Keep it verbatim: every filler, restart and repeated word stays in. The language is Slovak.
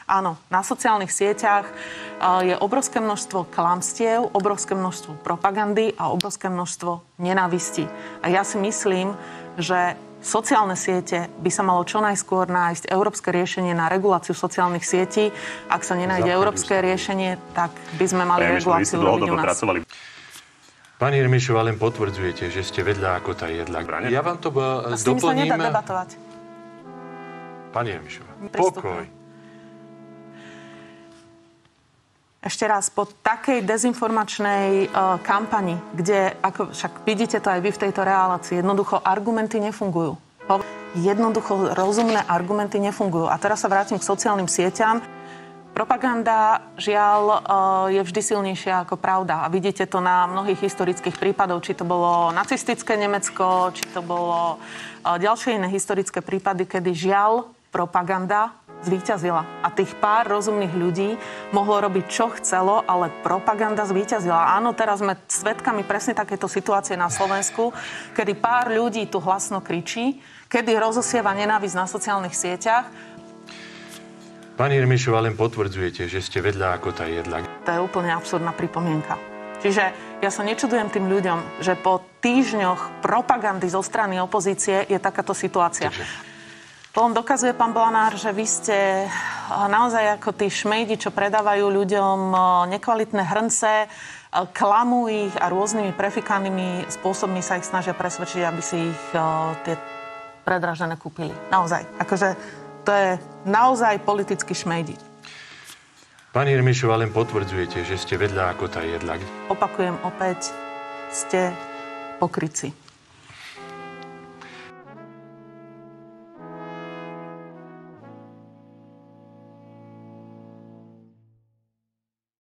Áno, na sociálnych sieťach je obrovské množstvo klamstiev, obrovské množstvo propagandy a obrovské množstvo nenávistí. A ja si myslím, že sociálne siete by sa malo čo najskôr nájsť európske riešenie na reguláciu sociálnych sietí. Ak sa nenájde európske riešenie, tak by sme mali Pani reguláciu robiť u nás. Pracovali. Pani Remišová, len potvrdzujete, že ste vedľa ako tá jedla. Ja vám to doplním. S tým sa nedá debatovať. Pani Remišová, pokoj. Ešte raz, po takej dezinformačnej uh, kampani, kde, ako však vidíte to aj vy v tejto relácii, jednoducho argumenty nefungujú. Jednoducho rozumné argumenty nefungujú. A teraz sa vrátim k sociálnym sieťam. Propaganda, žiaľ, uh, je vždy silnejšia ako pravda. A vidíte to na mnohých historických prípadoch, či to bolo nacistické Nemecko, či to bolo uh, ďalšie iné historické prípady, kedy žiaľ propaganda zvíťazila. A tých pár rozumných ľudí mohlo robiť, čo chcelo, ale propaganda zvíťazila. Áno, teraz sme svedkami presne takéto situácie na Slovensku, kedy pár ľudí tu hlasno kričí, kedy rozosieva nenávisť na sociálnych sieťach. Pani Remišová, len potvrdzujete, že ste vedľa ako tá jedla. To je úplne absurdná pripomienka. Čiže ja sa nečudujem tým ľuďom, že po týždňoch propagandy zo strany opozície je takáto situácia. Takže... To len dokazuje, pán Blanár, že vy ste naozaj ako tí šmejdi, čo predávajú ľuďom nekvalitné hrnce, klamú ich a rôznymi prefikanými spôsobmi sa ich snažia presvedčiť, aby si ich tie predražené kúpili. Naozaj. Akože to je naozaj politický šmejdi. Pani Remišová, len potvrdzujete, že ste vedľa ako tá jedla. Opakujem opäť, ste pokrytci.